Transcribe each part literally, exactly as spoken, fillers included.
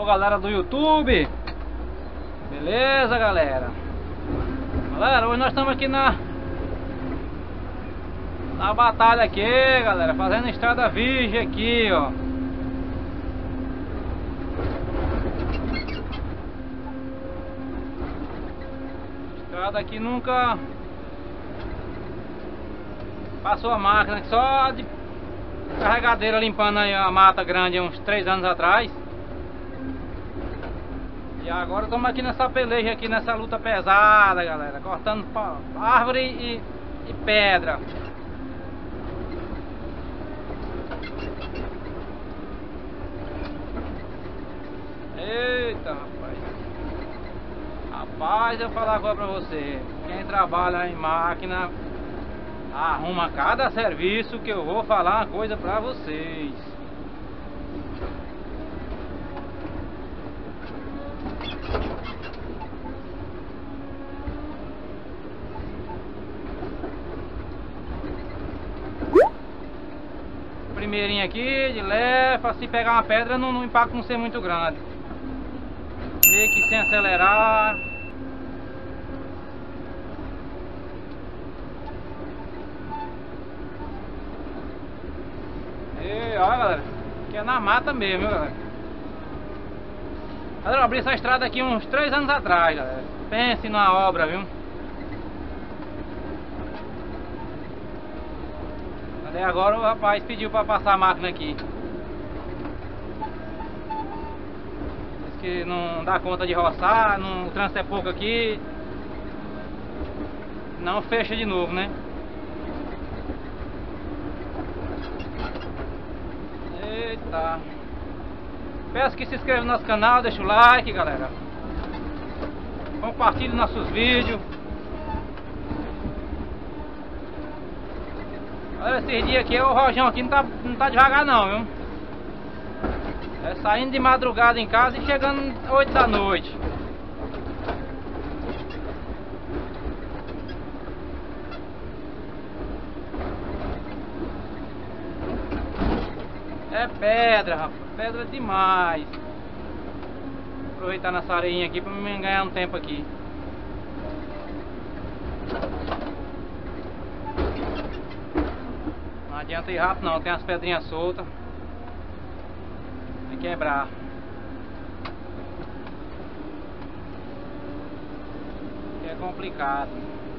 galera do YouTube. Beleza, galera? Galera, hoje nós estamos aqui na Na batalha aqui, galera, fazendo estrada virgem aqui, ó. Estrada aqui nunca passou a máquina, só de carregadeira limpando aí a mata grande uns três anos atrás. E agora estamos aqui nessa peleja aqui, nessa luta pesada, galera, cortando árvore e, e pedra. Eita, rapaz. Rapaz, eu vou falar agora pra você. Quem trabalha em máquina arruma cada serviço, que eu vou falar uma coisa pra vocês. Primeirinho aqui, de leve, pra se pegar uma pedra não, não impacto não ser muito grande. Meio que sem acelerar. E olha, galera, aqui é na mata mesmo, viu, galera? Eu abri essa estrada aqui uns três anos atrás, galera. Pense numa obra, viu? Até agora o rapaz pediu para passar a máquina aqui. Diz que não dá conta de roçar, não, o trânsito é pouco aqui. Não fecha de novo, né? Eita. Peço que se inscreva no nosso canal, deixa o like, galera. Compartilhe nossos vídeos. Olha, esses dias aqui o rojão aqui não tá, não tá devagar não, viu? É saindo de madrugada em casa e chegando oito da noite. É pedra, rapaz, pedra demais. Vou aproveitar nessa areinha aqui pra me ganhar um tempo aqui. Não adianta ir rápido não, tem as pedrinhas soltas. Tem que quebrar. Que é complicado.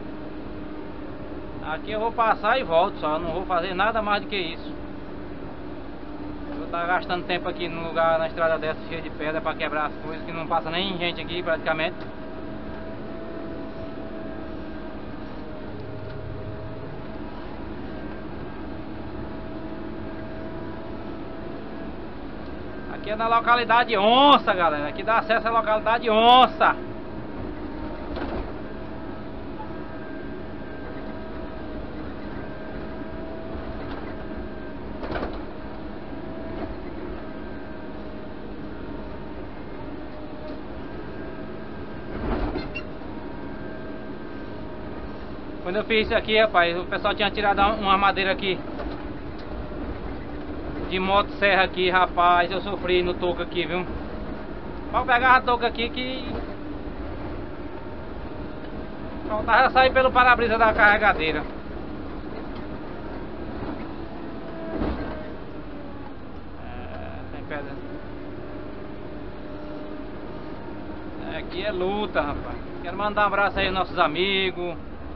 Aqui eu vou passar e volto só, não vou fazer nada mais do que isso. Vou estar gastando tempo aqui no lugar, na estrada dessa cheia de pedra para quebrar as coisas, que não passa nem gente aqui praticamente. Aqui é na localidade Onça, galera. Aqui dá acesso à localidade Onça. Quando eu fiz isso aqui, rapaz, o pessoal tinha tirado uma madeira aqui de motosserra aqui, rapaz, eu sofri no toco aqui, viu? Pra pegar a touca aqui que faltava sair pelo para-brisa da carregadeira. É, tem pedra. É, aqui é luta, rapaz. Quero mandar um abraço aí aos nossos amigos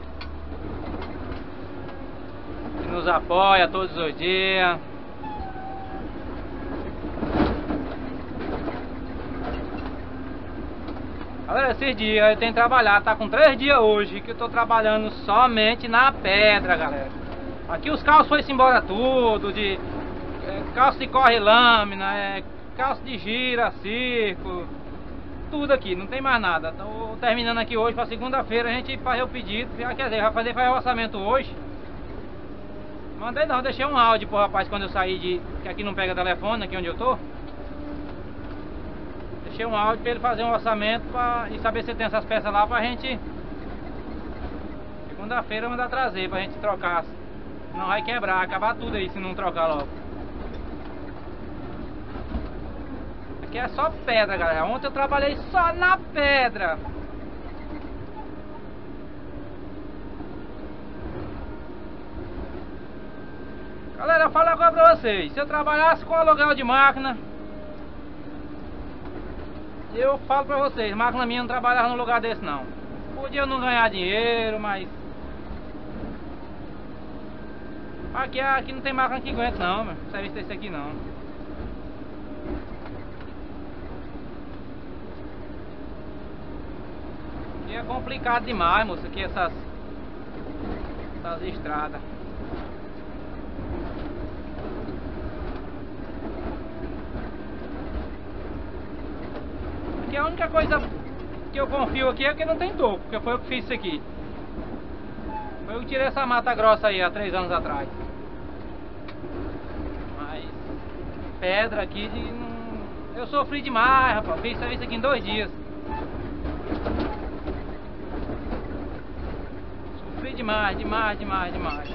que nos apoia todos os dias. Galera, esses dias eu tenho trabalhado, tá com três dias hoje que eu tô trabalhando somente na pedra, galera. Aqui os calços foi-se embora tudo, de é, calço de corre lâmina, é, calço de gira, circo, tudo aqui, não tem mais nada. Tô terminando aqui hoje para segunda-feira a gente fazer o pedido, quer dizer, vai fazer, fazer o orçamento hoje. Mandei não, deixei um áudio pro rapaz quando eu saí de, que aqui não pega telefone, aqui onde eu tô. Deixei um áudio para ele fazer um orçamento pra, e saber se tem essas peças lá pra gente segunda-feira mandar trazer pra gente trocar. Não vai quebrar, acabar tudo aí se não trocar logo. Aqui é só pedra, galera. Ontem eu trabalhei só na pedra. Galera, eu falo agora pra vocês. Se eu trabalhasse com aluguel de máquina, eu falo pra vocês, máquina minha não trabalhava num lugar desse não. Podia não ganhar dinheiro, mas Aqui, aqui não tem máquina que aguenta não, meu. Serviço desse aqui não. Aqui é complicado demais, moço, aqui essas Essas estradas. Aqui a única coisa que eu confio aqui é que não tem toco, porque foi eu que fiz isso aqui. Foi eu que tirei essa mata grossa aí há três anos atrás. Mas pedra aqui de, não... eu sofri demais, rapaz. Fiz serviço aqui em dois dias. Sofri demais, demais, demais, demais.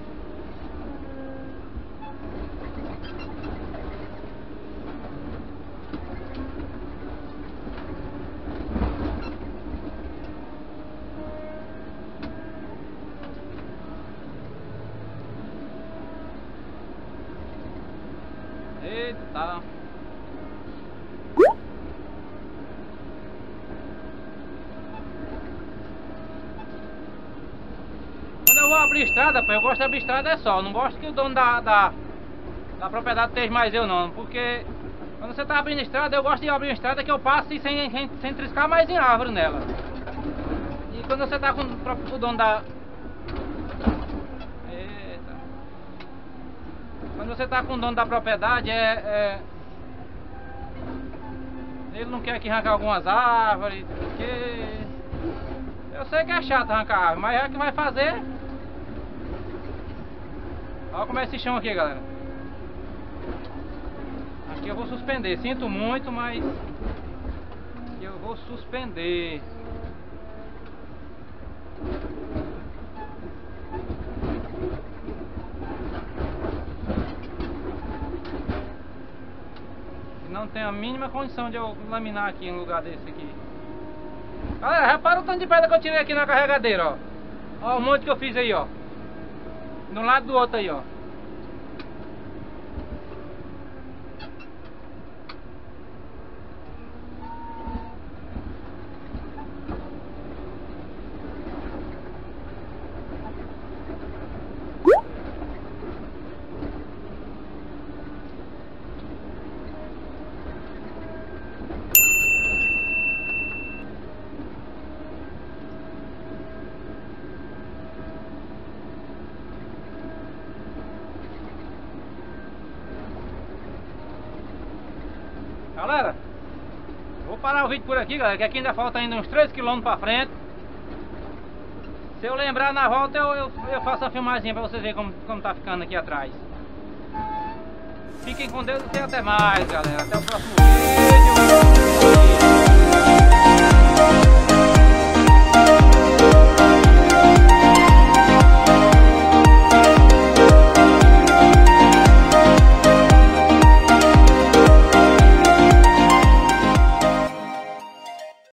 Eita. Quando eu vou abrir estrada, pô, eu gosto de abrir estrada é só. Não gosto que o dono da, da, da propriedade esteja mais eu não. Porque quando você tá abrindo estrada, eu gosto de abrir uma estrada que eu passe sem, sem, sem triscar mais em árvore nela. E quando você tá com o, o dono da... Eita. Quando você tá com o dono da propriedade, é... é... ele não quer que arrancar algumas árvores, porque... eu sei que é chato arrancar árvore, mas é que vai fazer. Olha como é esse chão aqui, galera. Aqui eu vou suspender, sinto muito, mas aqui eu vou suspender. Não tem a mínima condição de eu laminar aqui em um lugar desse aqui. Galera, repara o tanto de pedra que eu tirei aqui na carregadeira, ó. Ó o monte que eu fiz aí, ó. De um lado do outro aí, ó. Galera, vou parar o vídeo por aqui, galera, que aqui ainda falta ainda uns três quilômetros pra frente. Se eu lembrar na volta, eu, eu, eu faço a filmazinha pra vocês verem como, como tá ficando aqui atrás. Fiquem com Deus e até mais, galera. Até o próximo vídeo.